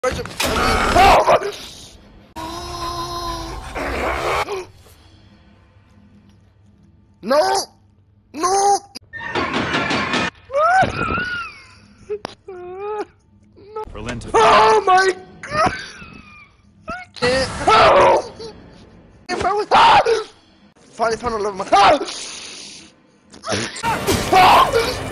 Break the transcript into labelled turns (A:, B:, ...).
A: No! No!
B: Relented.
A: Oh my god! I can't. Oh! Finally found a level. Ah!